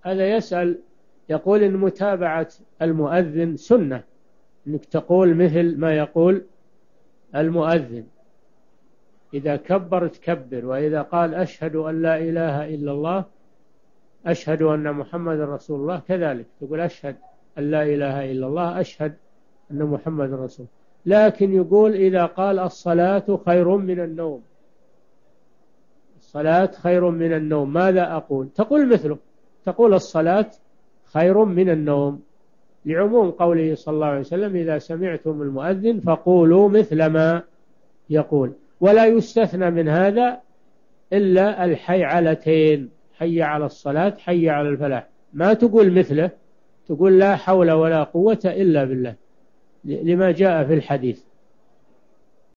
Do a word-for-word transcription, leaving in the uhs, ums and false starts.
هذا يسأل يقول إن متابعة المؤذن سنة، إنك تقول مثل ما يقول المؤذن، إذا كبر تكبر، وإذا قال أشهد أن لا إله إلا الله أشهد أن محمد رسول الله كذلك تقول أشهد أن لا إله إلا الله أشهد أن محمد رسول. لكن يقول إذا قال الصلاة خير من النوم، الصلاة خير من النوم، ماذا أقول؟ تقول مثله، تقول الصلاة خير من النوم، لعموم قوله صلى الله عليه وسلم إذا سمعتم المؤذن فقولوا مثل ما يقول. ولا يستثنى من هذا إلا الحيعلتين، حي على الصلاة حي على الفلاح، ما تقول مثله، تقول لا حول ولا قوة إلا بالله لما جاء في الحديث.